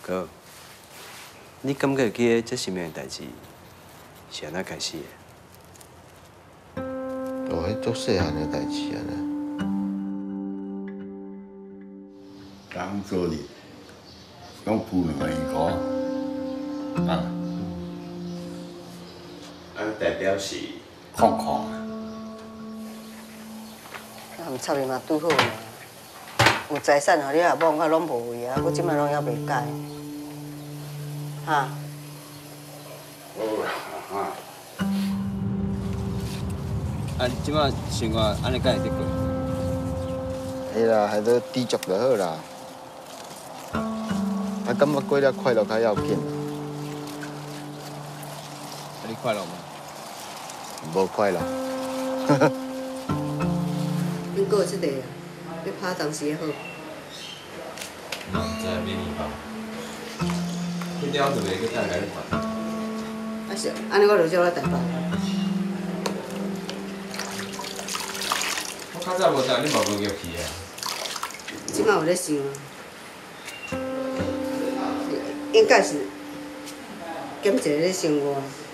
哥，你感觉记这什么代志是安怎开始的？ 哦，迄足细汉的代志啊呢。 当做哩，讲付2万块，啊， 代表是空空。 啊，毋插你嘛拄好啦。有财产互你阿某，我拢无位啊，我即摆拢还袂改。哈？ 好啦，哈。 啊，即摆生活安尼，敢会得过？ 会啦，还得知足就好啦。啊，感觉过了快乐较要紧。 啊，你快乐吗？ 无快乐。 恁哥即个啊，要拍当时好。 毋知免你吧？迄了就袂去等下你烦。 啊是，安尼我就叫我台北。 我较早无等，你嘛无约去啊？ 即摆有咧想，应该是减一个咧生活。